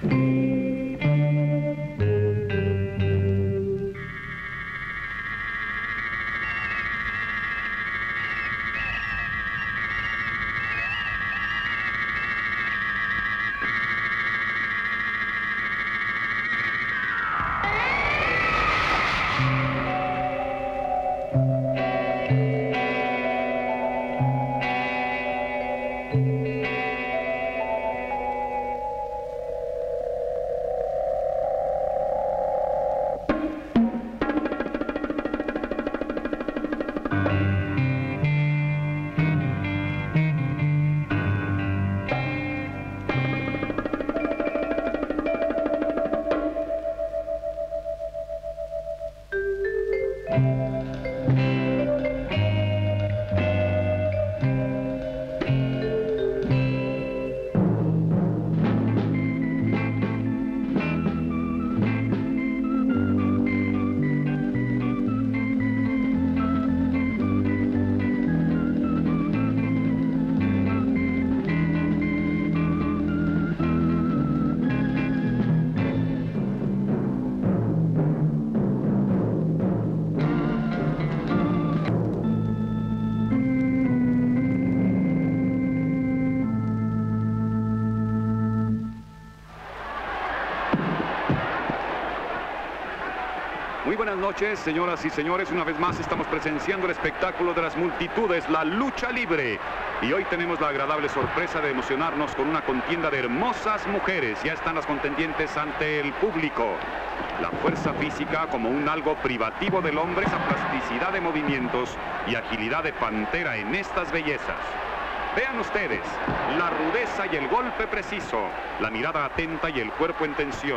Muy buenas noches, señoras y señores. Una vez más estamos presenciando el espectáculo de las multitudes, la lucha libre. Y hoy tenemos la agradable sorpresa de emocionarnos con una contienda de hermosas mujeres. Ya están las contendientes ante el público. La fuerza física como un algo privativo del hombre, esa plasticidad de movimientos y agilidad de pantera en estas bellezas. Vean ustedes, la rudeza y el golpe preciso, la mirada atenta y el cuerpo en tensión.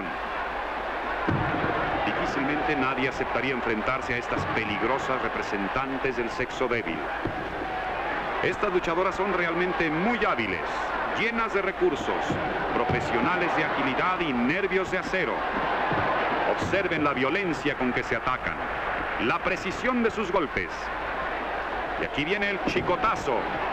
Difícilmente nadie aceptaría enfrentarse a estas peligrosas representantes del sexo débil. Estas luchadoras son realmente muy hábiles, llenas de recursos, profesionales de agilidad y nervios de acero. Observen la violencia con que se atacan, la precisión de sus golpes. Y aquí viene el chicotazo.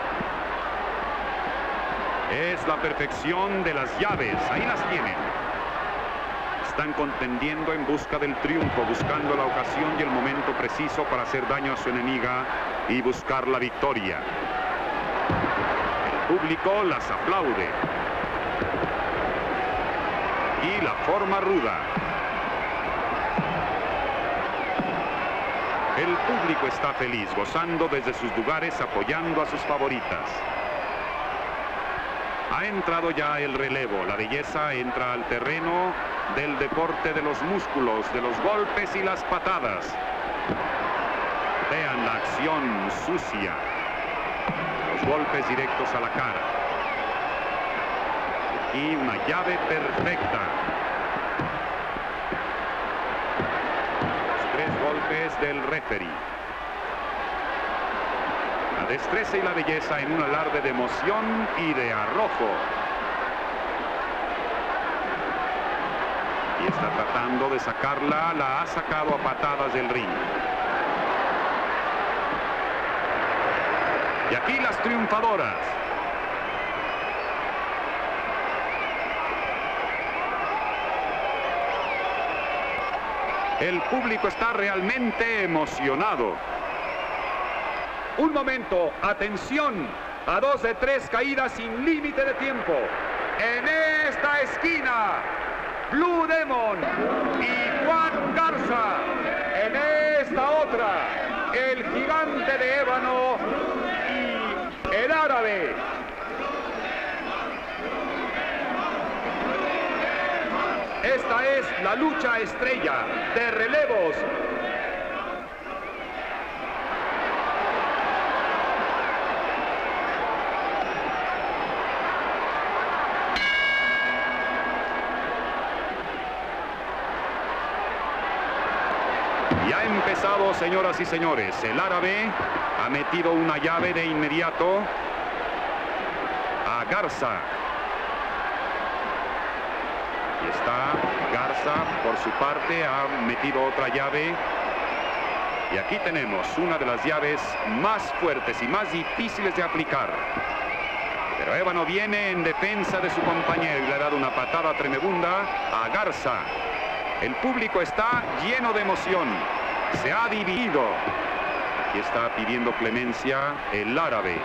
Es la perfección de las llaves, ahí las tienen. Están contendiendo en busca del triunfo, buscando la ocasión y el momento preciso para hacer daño a su enemiga y buscar la victoria. El público las aplaude. Y la forma ruda. El público está feliz, gozando desde sus lugares, apoyando a sus favoritas. Ha entrado ya el relevo, la belleza entra al terreno del deporte de los músculos, de los golpes y las patadas. Vean la acción sucia, los golpes directos a la cara. Y una llave perfecta. Los 3 golpes del referee. La destreza y la belleza en un alarde de emoción y de arrojo. Y está tratando de sacarla, la ha sacado a patadas del ring. Y aquí las triunfadoras. El público está realmente emocionado. Un momento, atención, a 2 de 3 caídas sin límite de tiempo. En esta esquina, Blue Demon y Juan Garza. En esta otra, el gigante de ébano y el árabe. Esta es la lucha estrella de relevos. Ya ha empezado, señoras y señores. El árabe ha metido una llave de inmediato a Garza. Y está Garza, por su parte, ha metido otra llave. Y aquí tenemos una de las llaves más fuertes y más difíciles de aplicar. Pero Ébano viene en defensa de su compañero y le ha dado una patada tremenda a Garza. El público está lleno de emoción. Se ha dividido. Aquí está pidiendo clemencia el árabe.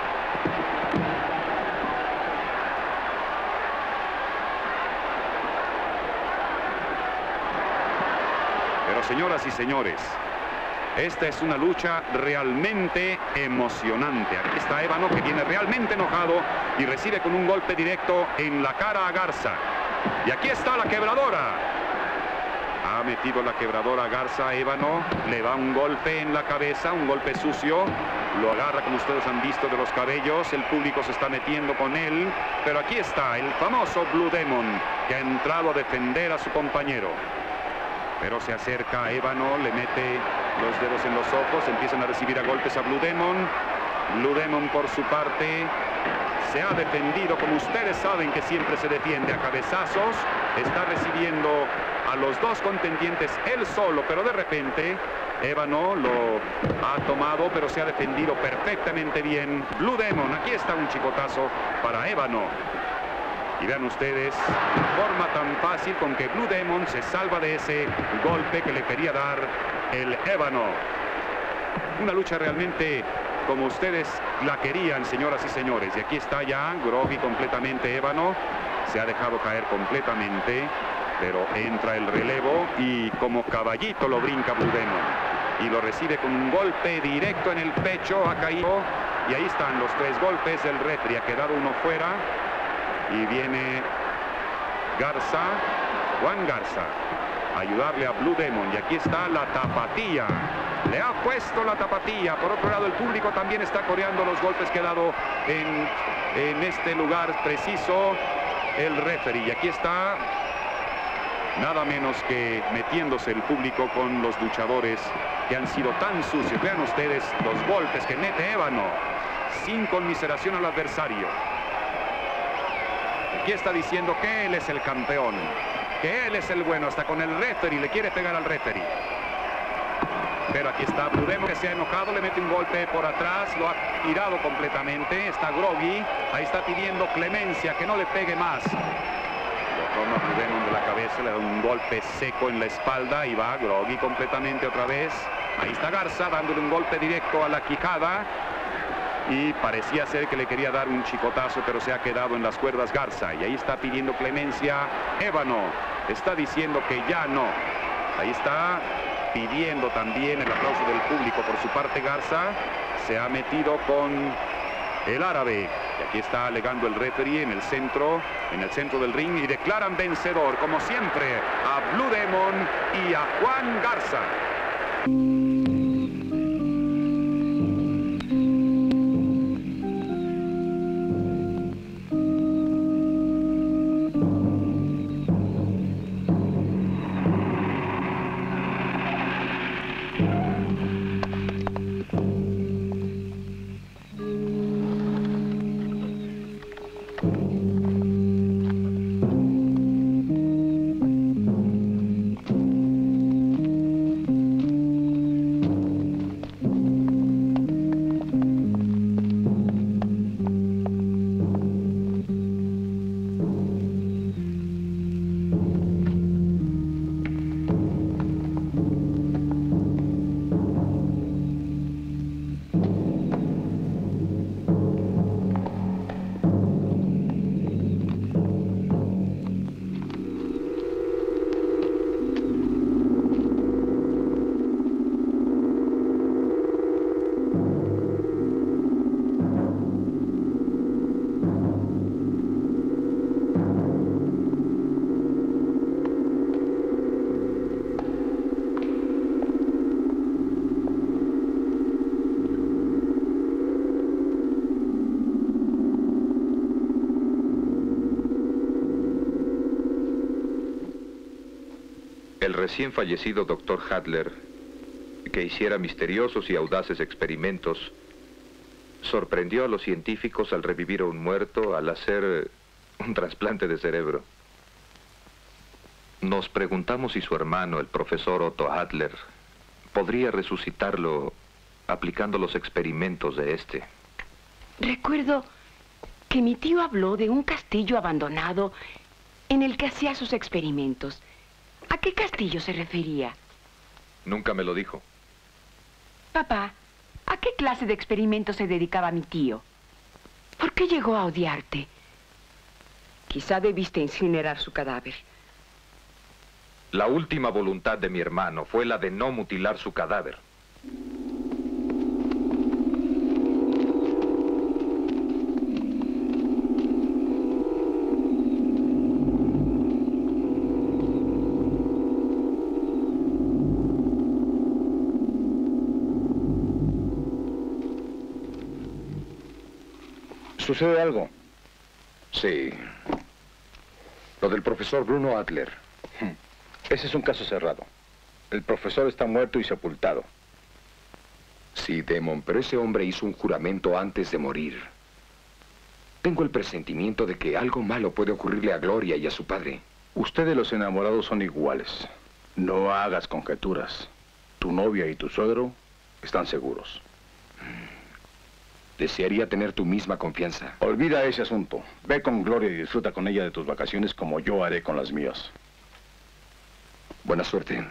Pero señoras y señores, esta es una lucha realmente emocionante. Aquí está Ébano, que viene realmente enojado y recibe con un golpe directo en la cara a Garza. Y aquí está la quebradora. Ha metido la quebradora a Garza. Ébano le da un golpe en la cabeza, un golpe sucio. Lo agarra, como ustedes han visto, de los cabellos. El público se está metiendo con él. Pero aquí está el famoso Blue Demon, que ha entrado a defender a su compañero. Pero se acerca a Ébano, le mete los dedos en los ojos, empiezan a recibir a golpes a Blue Demon. Blue Demon, por su parte, se ha defendido, como ustedes saben que siempre se defiende, a cabezazos. Está recibiendo a los dos contendientes él solo, pero de repente Ébano lo ha tomado, pero se ha defendido perfectamente bien Blue Demon. Aquí está un chicotazo para Ébano. Y vean ustedes la forma tan fácil con que Blue Demon se salva de ese golpe que le quería dar el Ébano. Una lucha realmente como ustedes la querían, señoras y señores. Y aquí está ya groggy completamente Ébano. Se ha dejado caer completamente, pero entra el relevo y como caballito lo brinca Blue Demon. Y lo recibe con un golpe directo en el pecho, ha caído. Y ahí están los tres golpes del referee. Ha quedado uno fuera. Y viene Garza, Juan Garza, a ayudarle a Blue Demon. Y aquí está la tapatía. Le ha puesto la tapatía. Por otro lado, el público también está coreando los golpes que ha dado en este lugar preciso el referee. Y aquí está nada menos que metiéndose el público con los luchadores que han sido tan sucios. Vean ustedes los golpes que mete Ébano sin conmiseración al adversario. Aquí está diciendo que él es el campeón, que él es el bueno, hasta con el referee, le quiere pegar al referee. Pero aquí está Blue Demon, que se ha enojado, le mete un golpe por atrás, lo ha tirado completamente, está groggy, ahí está pidiendo clemencia, que no le pegue más. Lo toma Blue Demon de la cabeza, le da un golpe seco en la espalda y va groggy completamente otra vez. Ahí está Garza dándole un golpe directo a la quijada. Y parecía ser que le quería dar un chicotazo, pero se ha quedado en las cuerdas Garza. Y ahí está pidiendo clemencia Ébano. Está diciendo que ya no. Ahí está pidiendo también el aplauso del público. Por su parte Garza se ha metido con el árabe. Y aquí está alegando el referee en el centro del ring. Y declaran vencedor, como siempre, a Blue Demon y a Juan Garza. El recién fallecido Dr. Hadler, que hiciera misteriosos y audaces experimentos, sorprendió a los científicos al revivir a un muerto, al hacer un trasplante de cerebro. Nos preguntamos si su hermano, el profesor Otto Hadler, podría resucitarlo aplicando los experimentos de este. Recuerdo que mi tío habló de un castillo abandonado en el que hacía sus experimentos. ¿A qué castillo se refería? Nunca me lo dijo. Papá, ¿a qué clase de experimentos se dedicaba mi tío? ¿Por qué llegó a odiarte? Quizá debiste incinerar su cadáver. La última voluntad de mi hermano fue la de no mutilar su cadáver. ¿Sucede algo? Sí. Lo del profesor Bruno Adler. Ese es un caso cerrado. El profesor está muerto y sepultado. Sí, Demon, pero ese hombre hizo un juramento antes de morir. Tengo el presentimiento de que algo malo puede ocurrirle a Gloria y a su padre. Ustedes los enamorados son iguales. No hagas conjeturas. Tu novia y tu suegro están seguros. Desearía tener tu misma confianza. Olvida ese asunto. Ve con Gloria y disfruta con ella de tus vacaciones como yo haré con las mías. Buena suerte.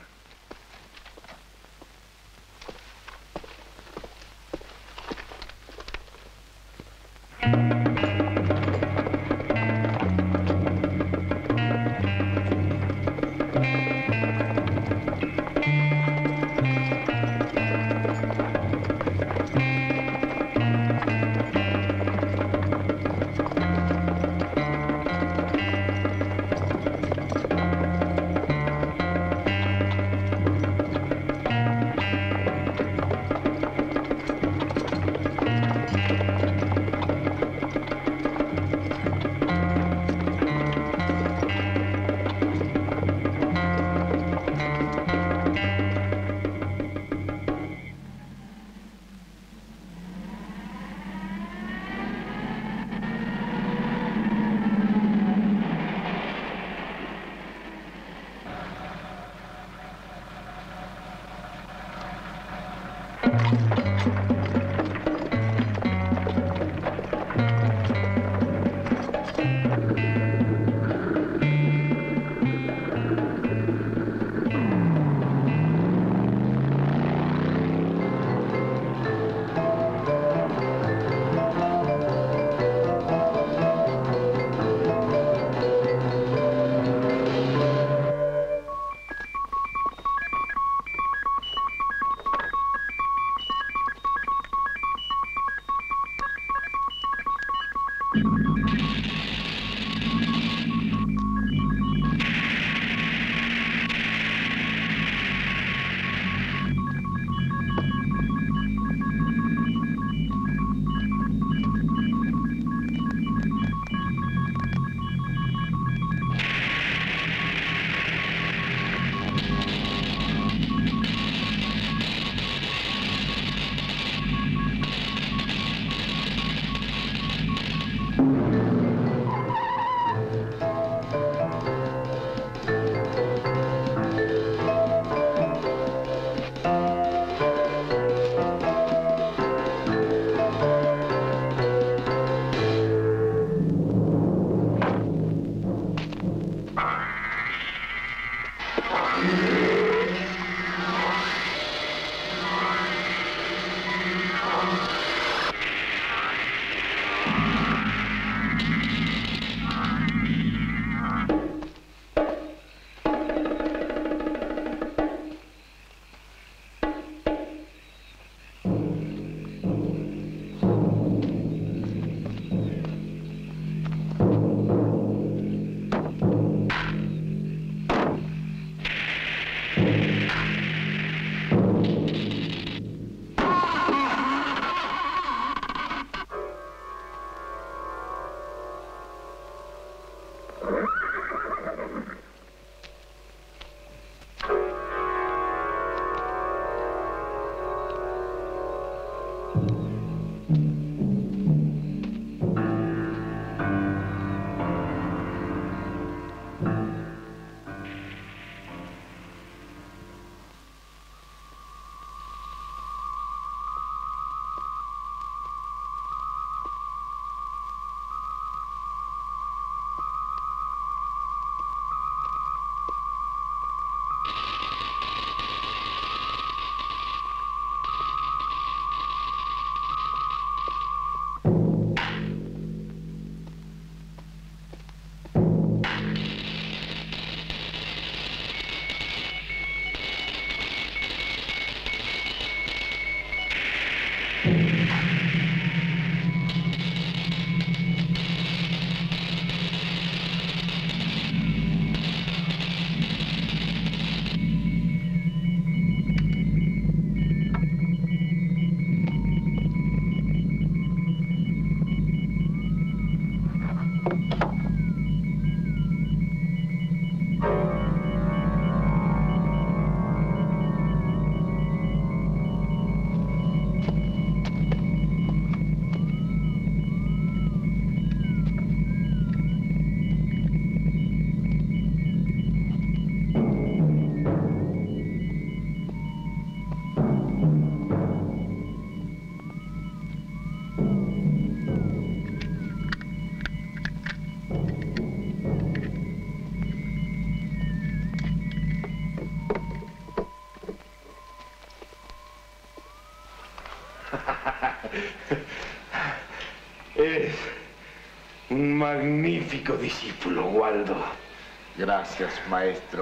magnífico discípulo, Waldo. Gracias, maestro.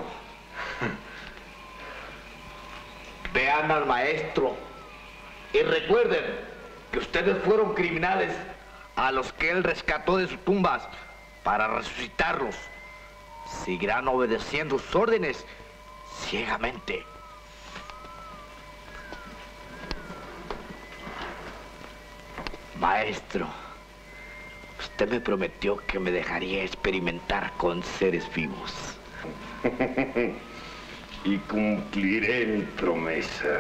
Vean al maestro y recuerden que ustedes fueron criminales a los que él rescató de sus tumbas para resucitarlos. Seguirán obedeciendo sus órdenes ciegamente. Maestro, usted me prometió que me dejaría experimentar con seres vivos. Y cumpliré mi promesa.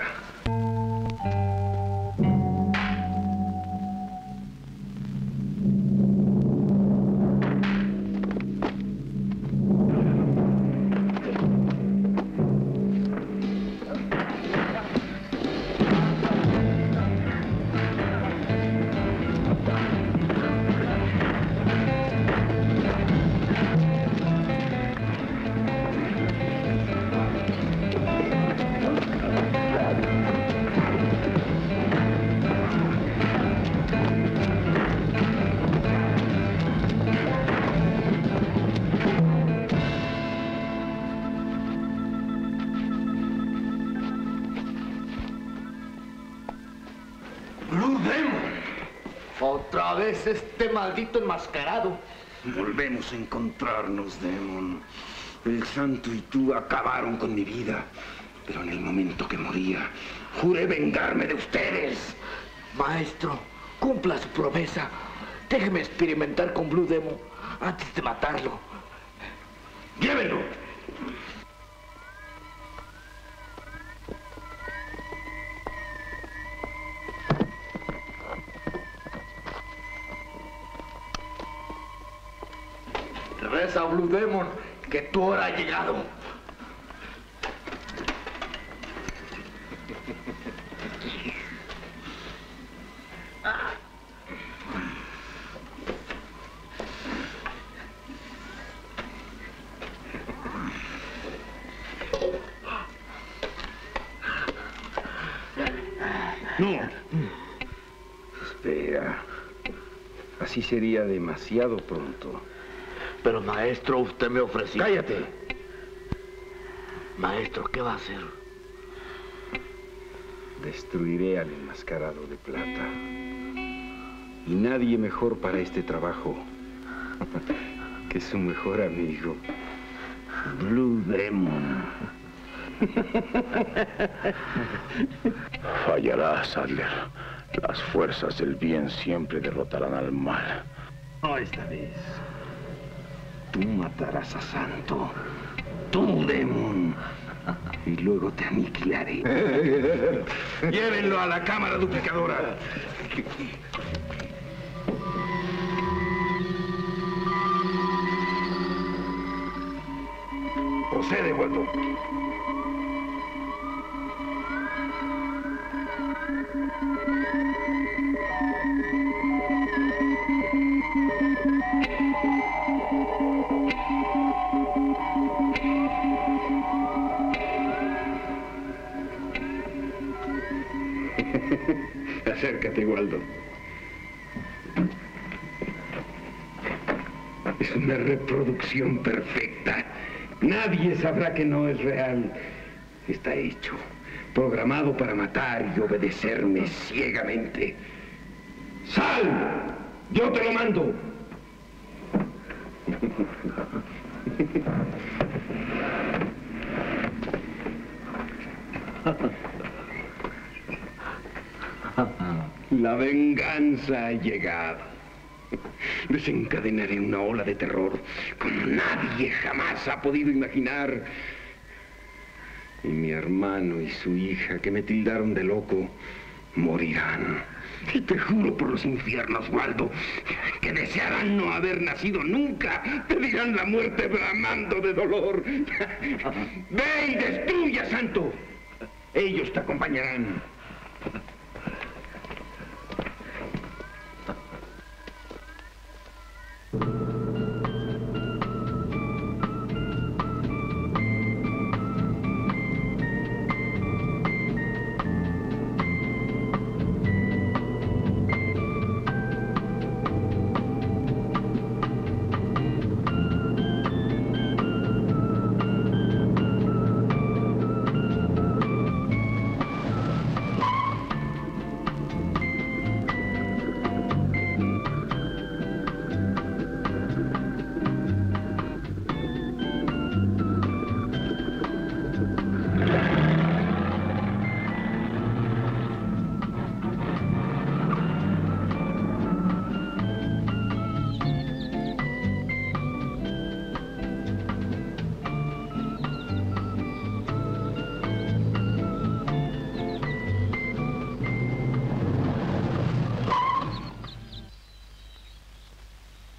¡Blue Demon! Otra vez este maldito enmascarado. Volvemos a encontrarnos, Demon. El santo y tú acabaron con mi vida. Pero en el momento que moría, juré vengarme de ustedes. Maestro, cumpla su promesa. Déjeme experimentar con Blue Demon antes de matarlo. ¡Llévenlo! Reza, Blue Demon, que tu hora ha llegado. No. Espera. Así sería demasiado pronto. Pero, maestro, usted me ofreció... ¡Cállate! Maestro, ¿qué va a hacer? Destruiré al enmascarado de plata. Y nadie mejor para este trabajo que su mejor amigo, Blue Demon. Fallarás, Adler. Las fuerzas del bien siempre derrotarán al mal. No esta vez. Tú matarás a Santo. Tú, Demon. Y luego te aniquilaré. Llévenlo a la cámara duplicadora. Procede, Waldo. Acércate, Waldo. Es una reproducción perfecta. Nadie sabrá que no es real. Está hecho, programado para matar y obedecerme ciegamente. ¡Sal! ¡Yo te lo mando! La venganza ha llegado. Desencadenaré una ola de terror como nadie jamás ha podido imaginar. Y mi hermano y su hija, que me tildaron de loco, morirán. Y te juro por los infiernos, Waldo, que desearán no haber nacido nunca. Pedirán la muerte bramando de dolor. Ve y destruye a Santo. Ellos te acompañarán.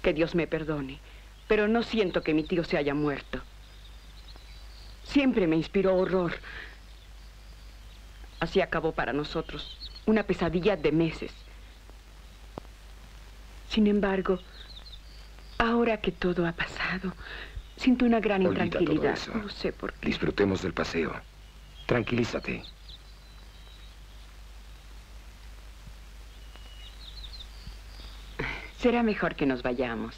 Que Dios me perdone, pero no siento que mi tío se haya muerto. Siempre me inspiró horror. Así acabó para nosotros una pesadilla de meses. Sin embargo, ahora que todo ha pasado, siento una gran intranquilidad. Todo eso. No sé por qué. Disfrutemos del paseo. Tranquilízate. Será mejor que nos vayamos.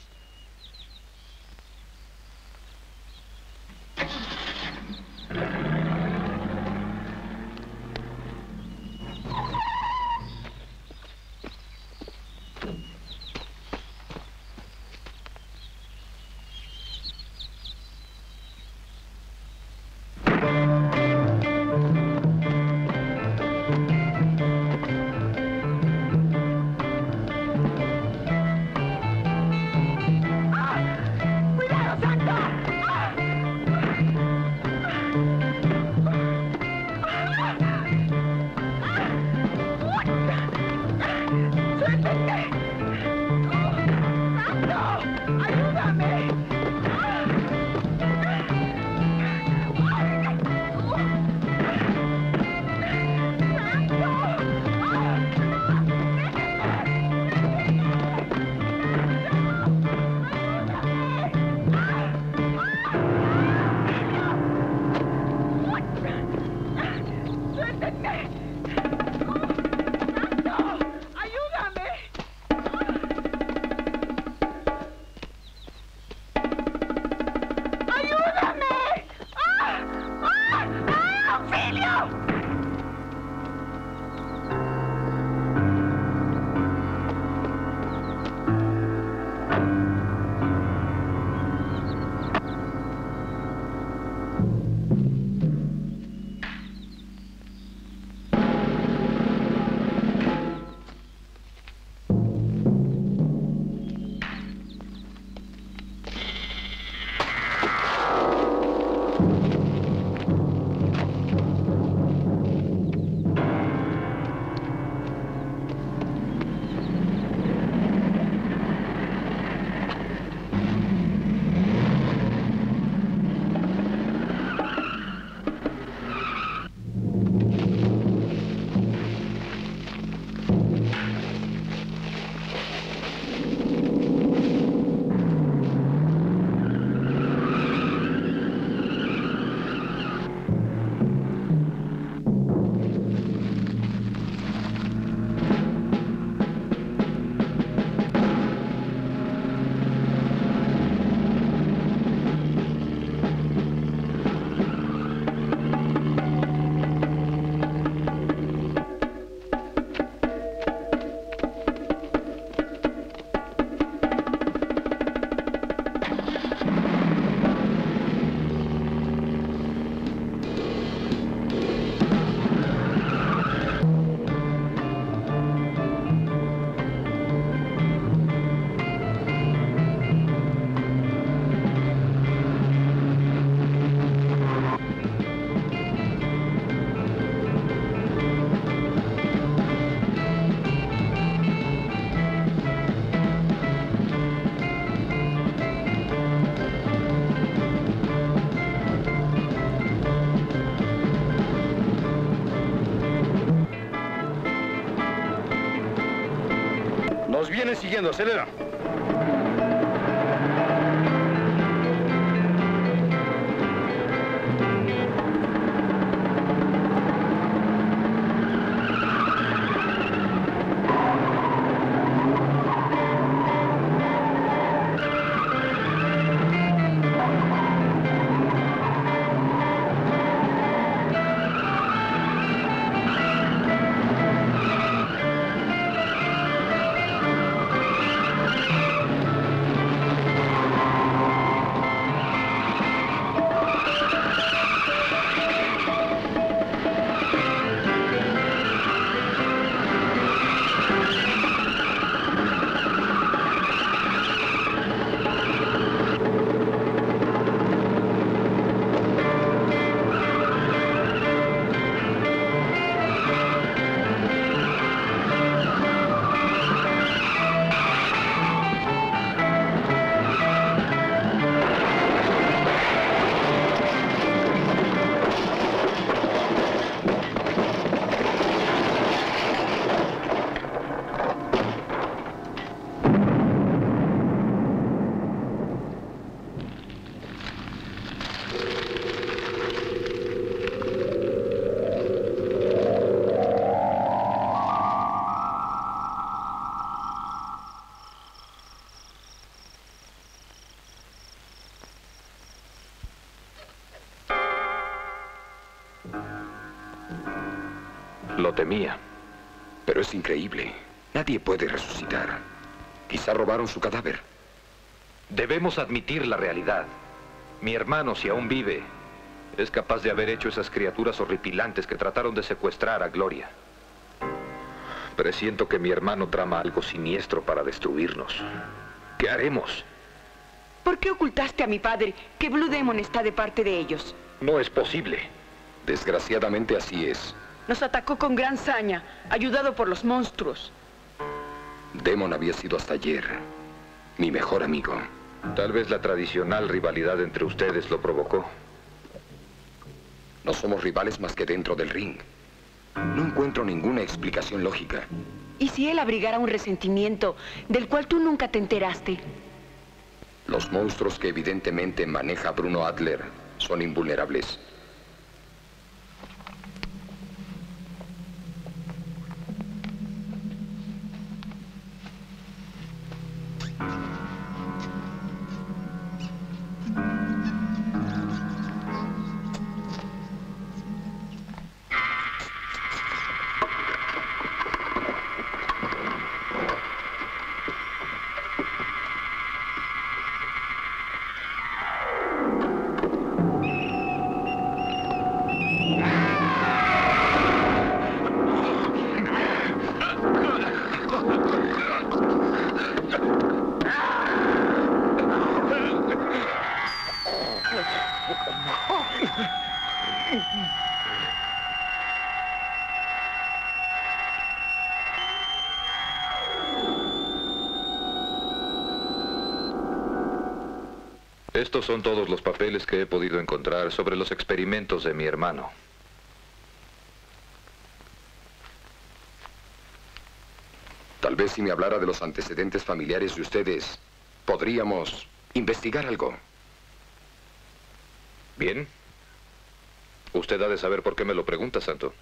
Nos vienen siguiendo, acelera. Lo temía. Pero es increíble. Nadie puede resucitar. Quizá robaron su cadáver. Debemos admitir la realidad. Mi hermano, si aún vive, es capaz de haber hecho esas criaturas horripilantes que trataron de secuestrar a Gloria. Presiento que mi hermano trama algo siniestro para destruirnos. ¿Qué haremos? ¿Por qué ocultaste a mi padre que Blue Demon está de parte de ellos? No es posible. Desgraciadamente así es. Nos atacó con gran saña, ayudado por los monstruos. Demon había sido hasta ayer mi mejor amigo. Tal vez la tradicional rivalidad entre ustedes lo provocó. No somos rivales más que dentro del ring. No encuentro ninguna explicación lógica. ¿Y si él abrigara un resentimiento del cual tú nunca te enteraste? Los monstruos que evidentemente maneja Bruno Adler son invulnerables. Estos son todos los papeles que he podido encontrar sobre los experimentos de mi hermano. Tal vez si me hablara de los antecedentes familiares de ustedes, podríamos investigar algo. Bien. Usted ha de saber por qué me lo pregunta, Santo.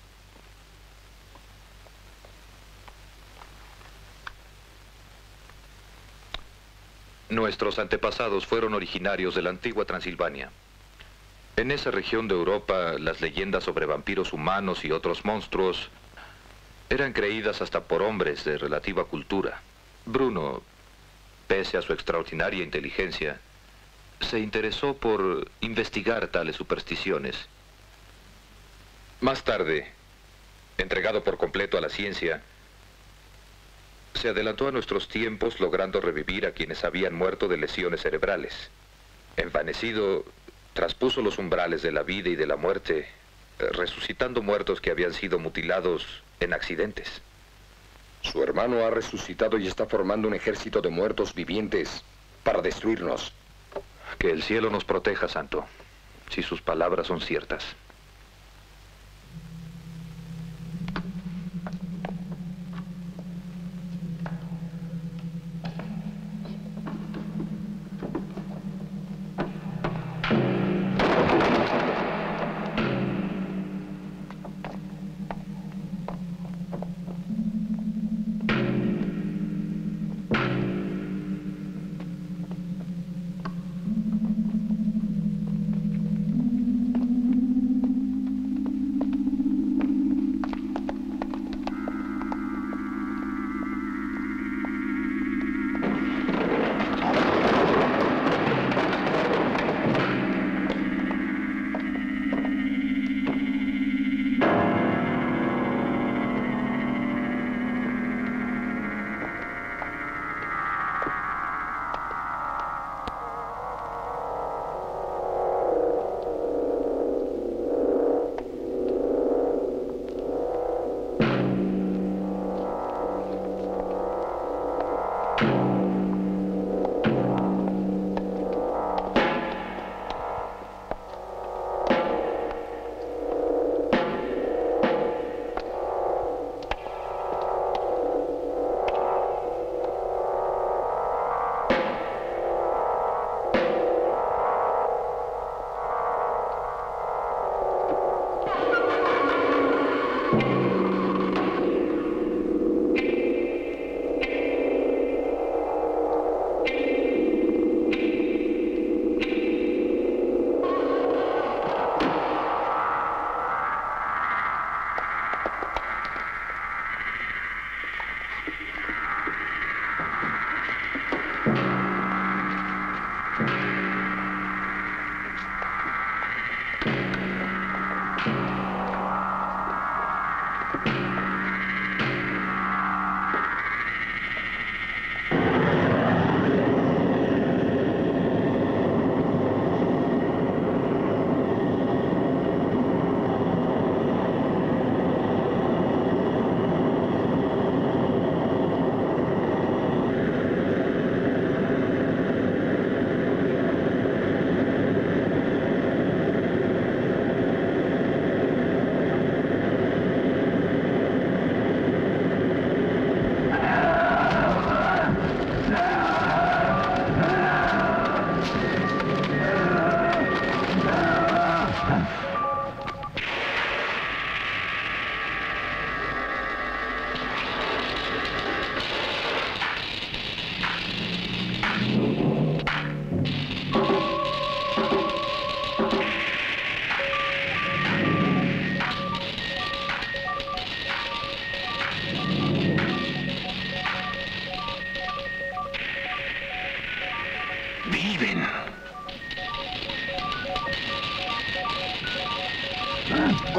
Nuestros antepasados fueron originarios de la antigua Transilvania. En esa región de Europa, las leyendas sobre vampiros humanos y otros monstruos eran creídas hasta por hombres de relativa cultura. Bruno, pese a su extraordinaria inteligencia, se interesó por investigar tales supersticiones. Más tarde, entregado por completo a la ciencia, se adelantó a nuestros tiempos logrando revivir a quienes habían muerto de lesiones cerebrales. Envanecido, traspuso los umbrales de la vida y de la muerte, resucitando muertos que habían sido mutilados en accidentes. Su hermano ha resucitado y está formando un ejército de muertos vivientes para destruirnos. Que el cielo nos proteja, Santo, si sus palabras son ciertas.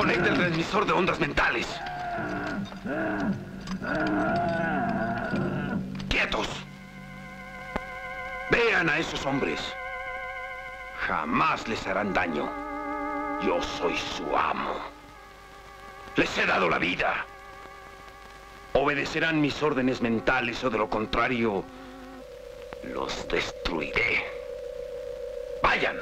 Conecta el transmisor de ondas mentales. ¡Quietos! Vean a esos hombres. Jamás les harán daño. Yo soy su amo. Les he dado la vida. Obedecerán mis órdenes mentales o de lo contrario, los destruiré. ¡Vayan!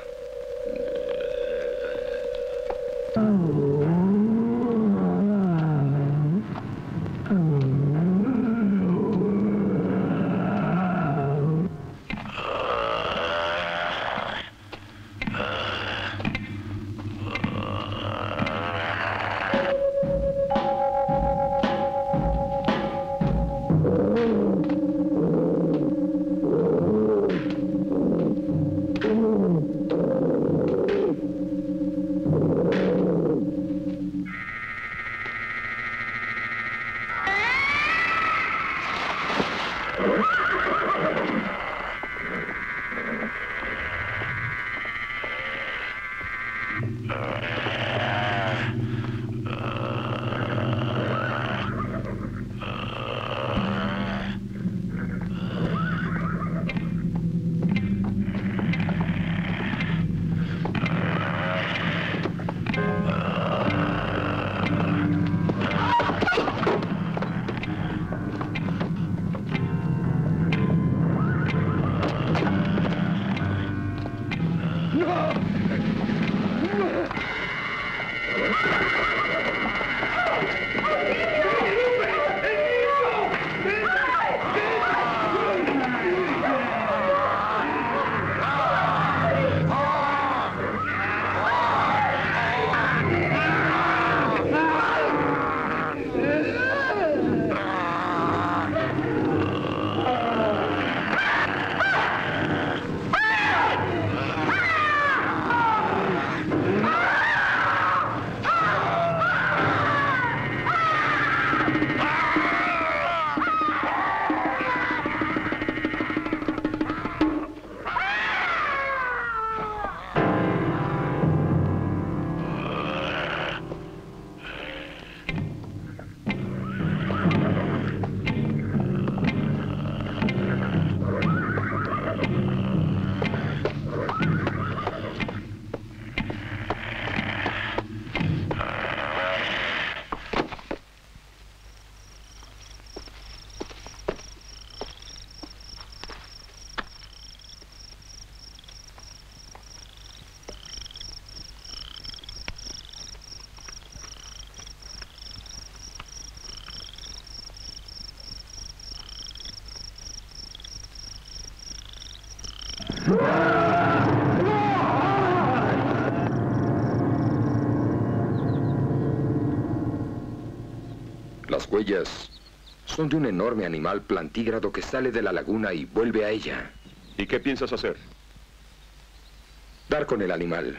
Las huellas son de un enorme animal plantígrado que sale de la laguna y vuelve a ella. ¿Y qué piensas hacer? Dar con el animal.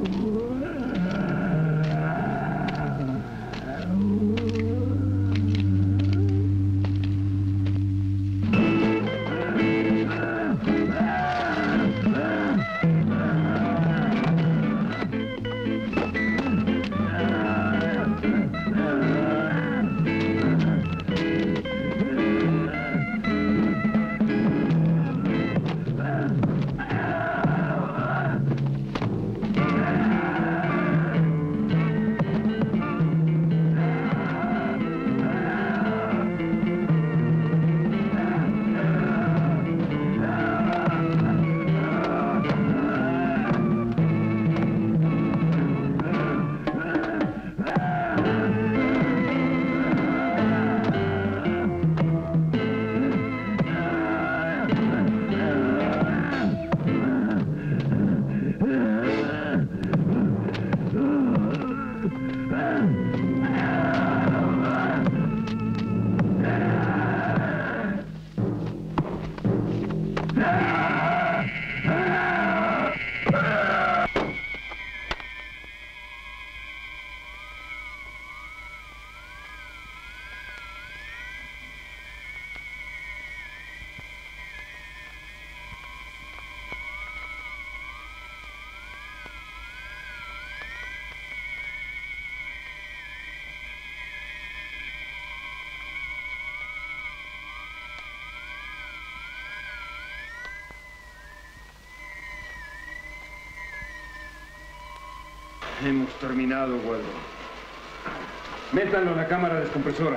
Hemos terminado, Waldo. Métanlo en la cámara descompresora.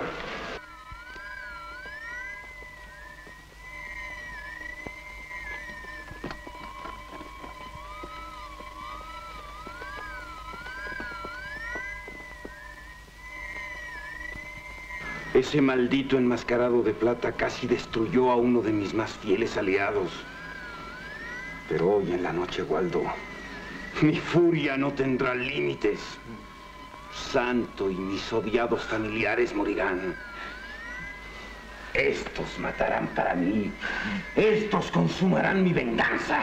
Ese maldito enmascarado de plata casi destruyó a uno de mis más fieles aliados. Pero hoy en la noche, Waldo, mi furia no tendrá límites. Santo y mis odiados familiares morirán. Estos matarán para mí. Estos consumarán mi venganza.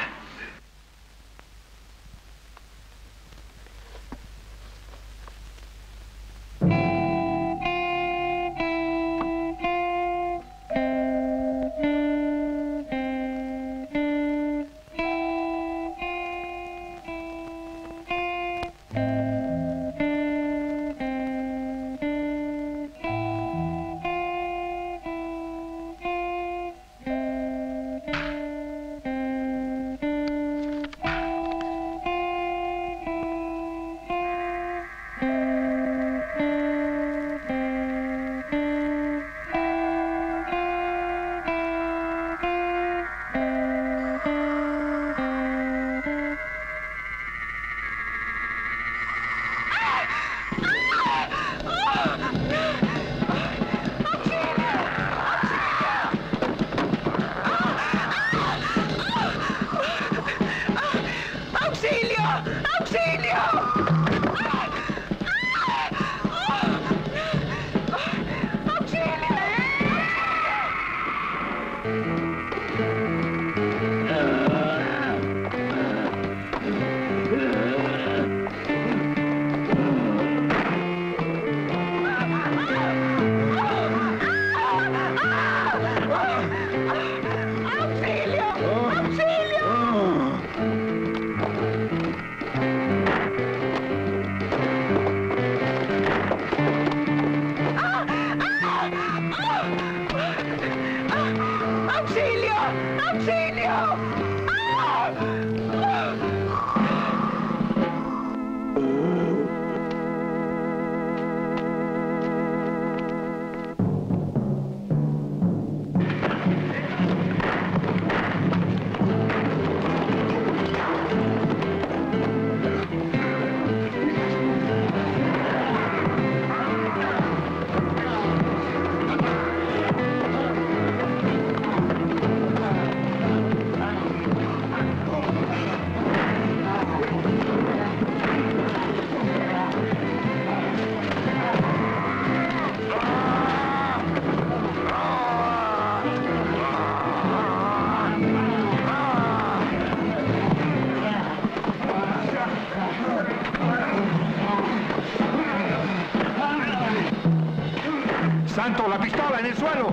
santo! ¡La pistola en el suelo!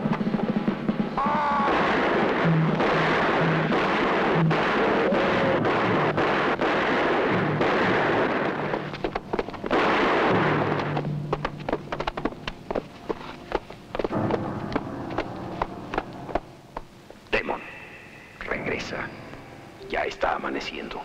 Demon, regresa. Ya está amaneciendo.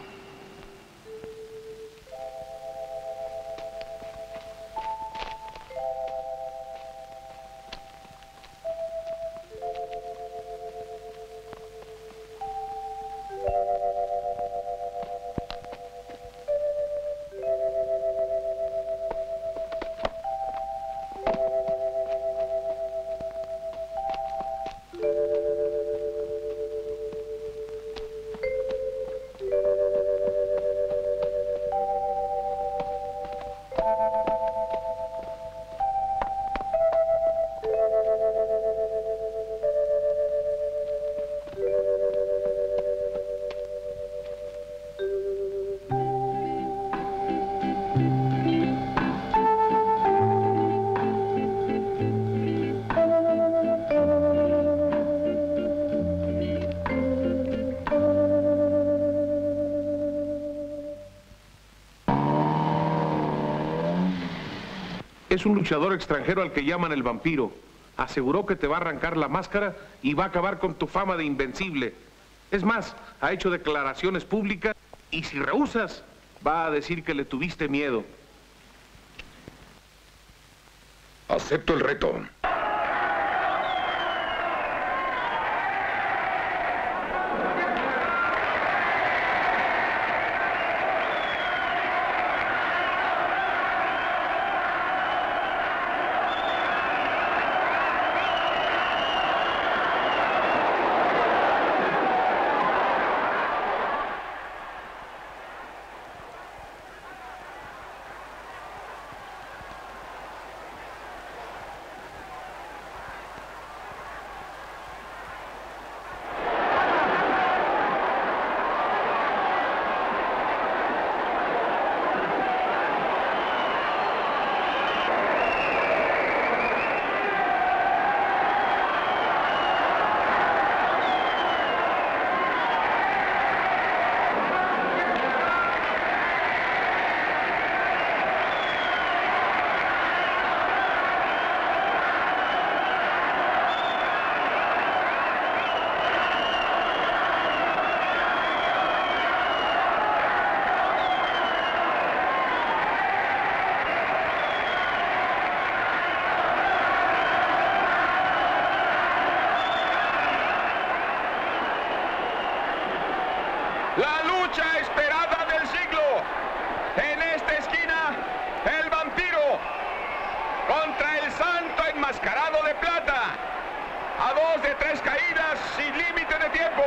Es un luchador extranjero al que llaman el vampiro. Aseguró que te va a arrancar la máscara y va a acabar con tu fama de invencible. Es más, ha hecho declaraciones públicas y si rehusas, va a decir que le tuviste miedo. Acepto el reto. La lucha esperada del siglo. En esta esquina, el vampiro contra el santo enmascarado de plata. A 2 de 3 caídas sin límite de tiempo.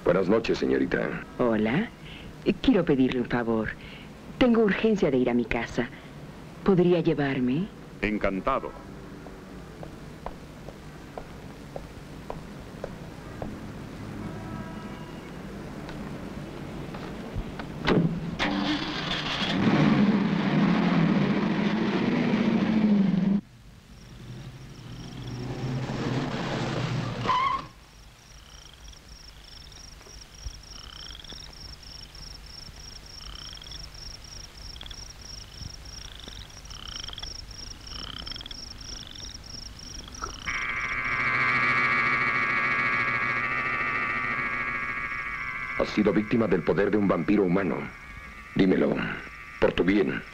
Buenas noches, señorita. Hola. Quiero pedirle un favor. Tengo urgencia de ir a mi casa. ¿Podría llevarme? Encantado. Has sido víctima del poder de un vampiro humano. Dímelo, por tu bien.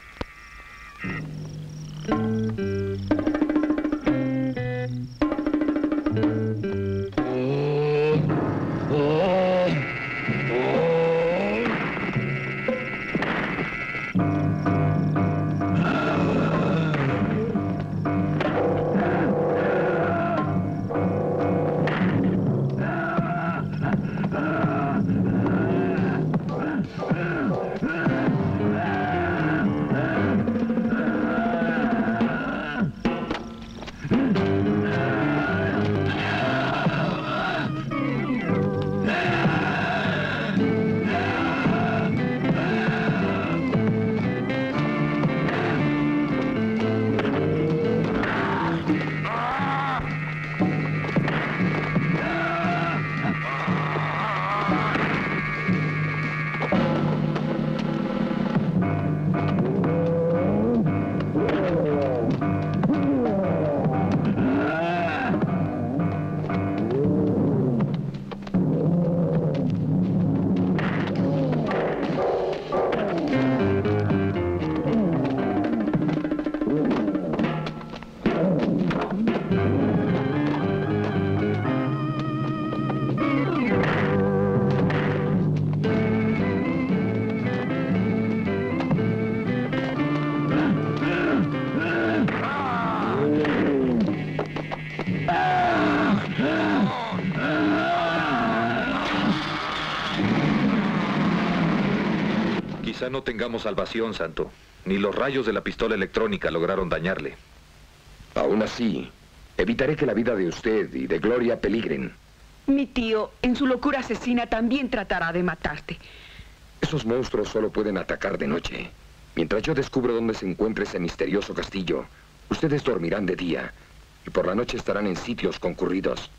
Quizá no tengamos salvación, Santo. Ni los rayos de la pistola electrónica lograron dañarle. Aún así, evitaré que la vida de usted y de Gloria peligren. Mi tío, en su locura asesina, también tratará de matarte. Esos monstruos solo pueden atacar de noche. Mientras yo descubro dónde se encuentra ese misterioso castillo, ustedes dormirán de día y por la noche estarán en sitios concurridos.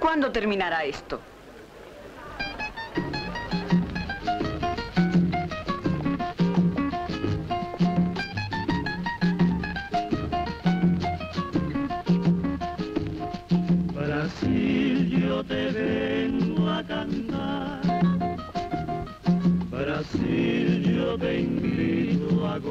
cuándo terminará esto? Brasil, yo te vengo a cantar. Brasil, yo te invito a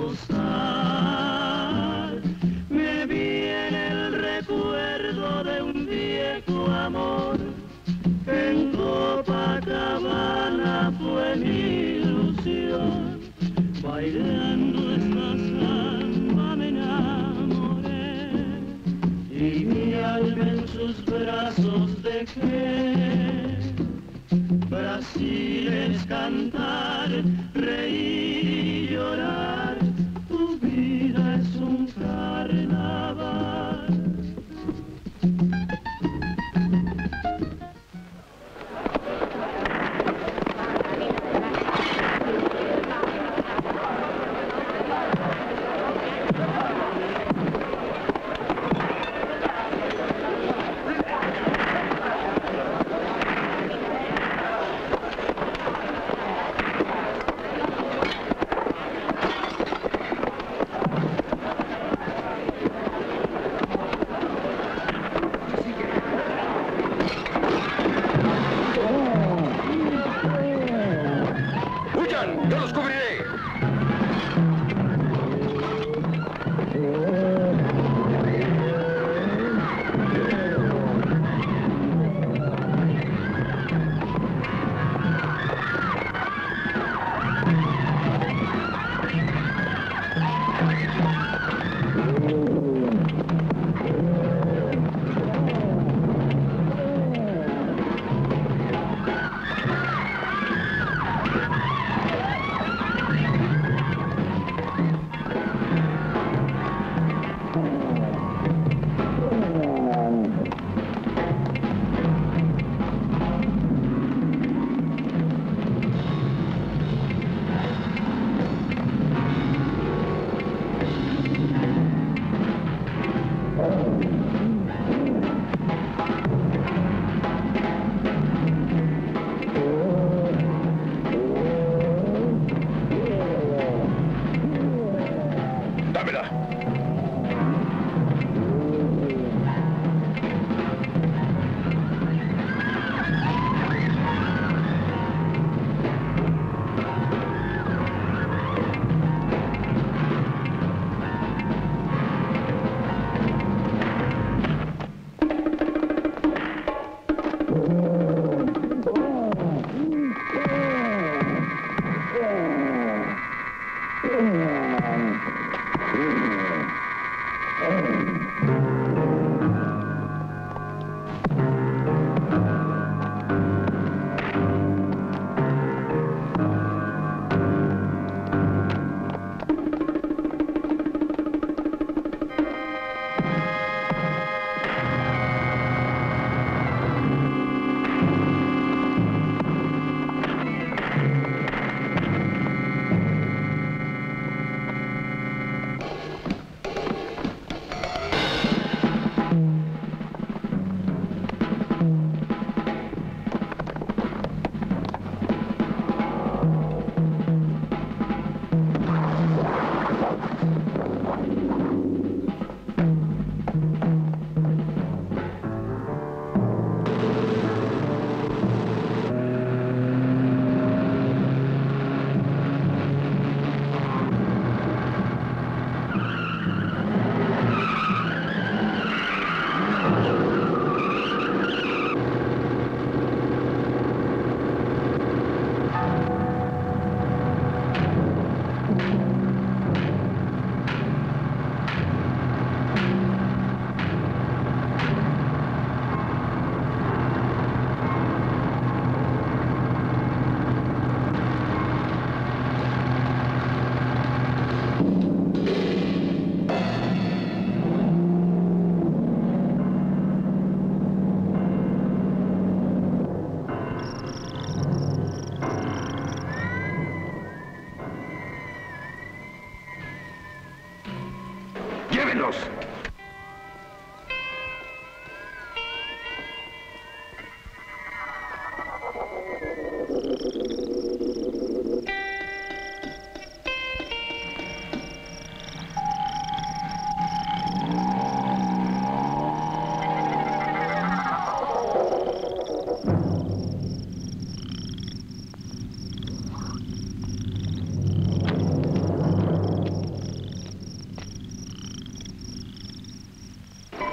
gozar. Me viene el recuerdo de un viejo amor. En Copacabana fue mi ilusión. Bailando esta samba me enamoré. Y mi alma en sus brazos dejé. Brasil es cantar, reír y llorar. Tu vida es un carnaval. ¡Yo los cubriré!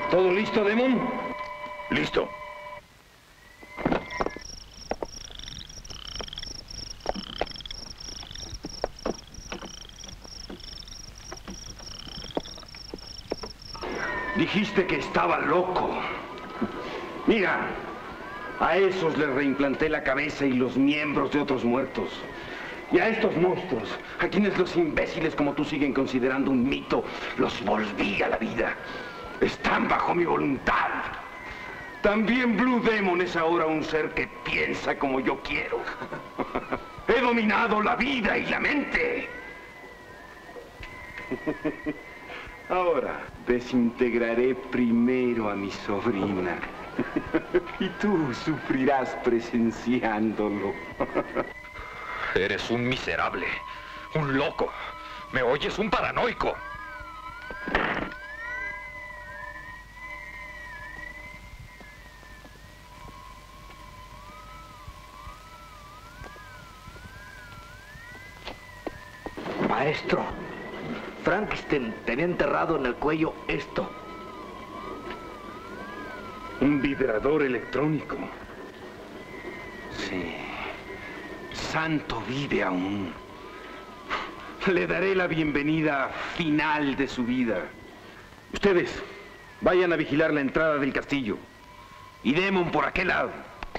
¿Todo listo, Demon? Listo. Dijiste que estaba loco. Mira, a esos les reimplanté la cabeza y los miembros de otros muertos. Y a estos monstruos, a quienes los imbéciles como tú siguen considerando un mito, los volví a la vida. Están bajo mi voluntad. También Blue Demon es ahora un ser que piensa como yo quiero. He dominado la vida y la mente. Ahora desintegraré primero a mi sobrina. Y tú sufrirás presenciándolo. Eres un miserable, un loco. ¿Me oyes? Un paranoico. Maestro, Frankenstein tenía enterrado en el cuello esto. Un vibrador electrónico. Sí. Santo vive aún. Le daré la bienvenida final de su vida. Ustedes, vayan a vigilar la entrada del castillo. Y Demon por aquel lado.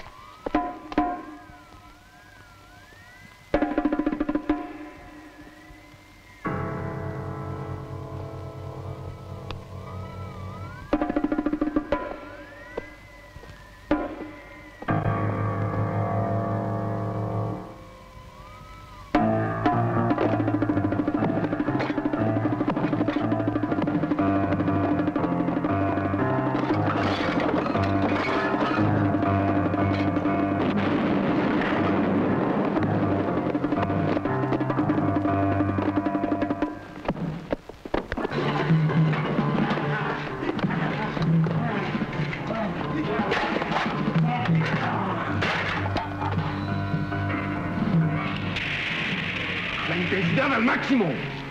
¡Intensidad al máximo!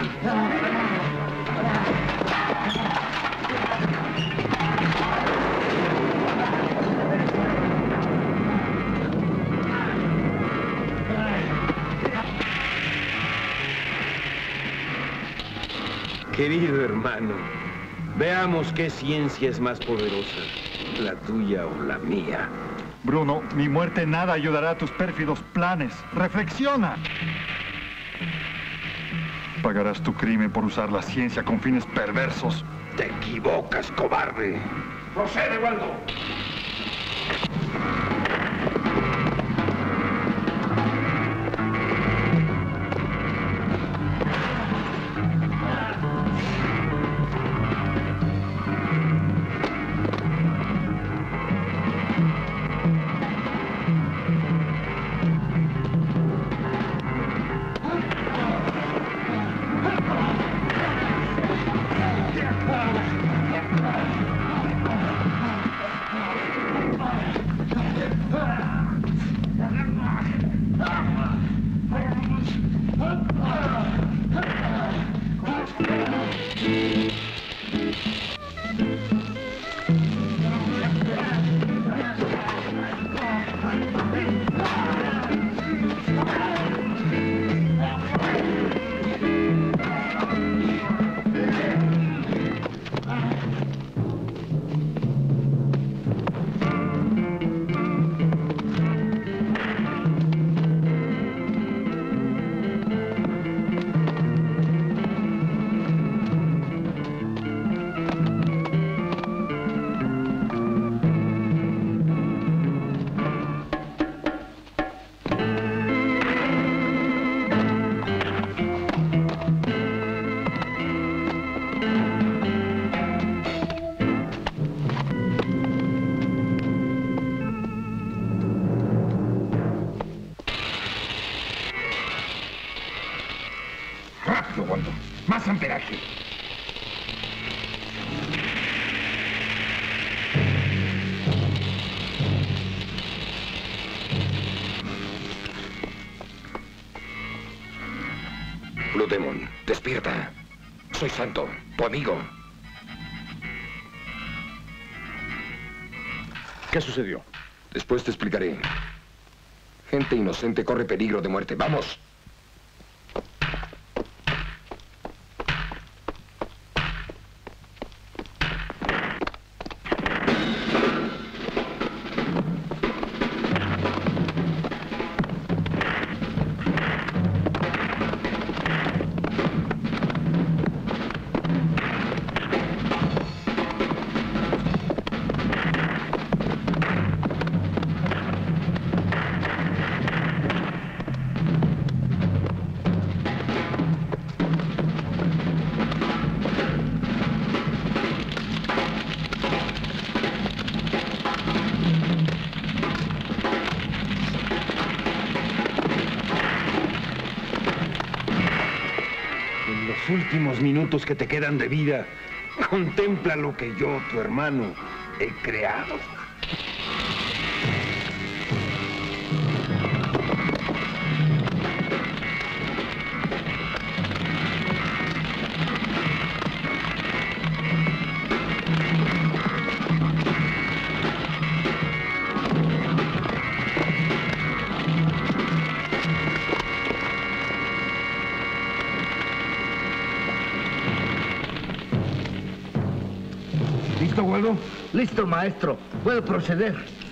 Querido hermano, veamos qué ciencia es más poderosa, la tuya o la mía. Bruno, mi muerte en nada ayudará a tus pérfidos planes. ¡Reflexiona! Pagarás tu crimen por usar la ciencia con fines perversos. Te equivocas, cobarde. ¡Procede, Waldo! Más amperaje. Blue Demon, despierta. Soy Santo, tu amigo. ¿Qué sucedió? Después te explicaré. Gente inocente corre peligro de muerte. ¡Vamos! Últimos minutos que te quedan de vida, contempla lo que yo, tu hermano, he creado. ¿Listo, Waldo? Listo, maestro. Puedo proceder.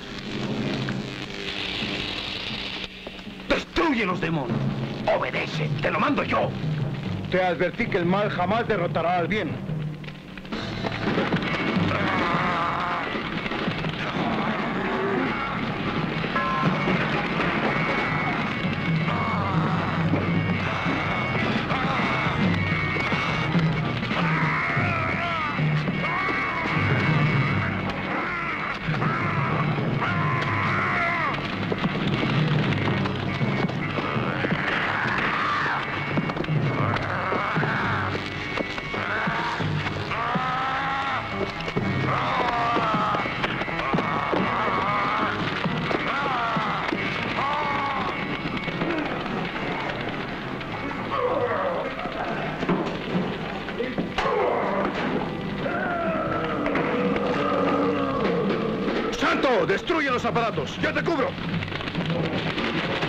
¡Destruye los demonios! ¡Obedece! ¡Te lo mando yo! Te advertí que el mal jamás derrotará al bien. ¡Santo! ¡Destruye los aparatos! ¡Ya te cubro!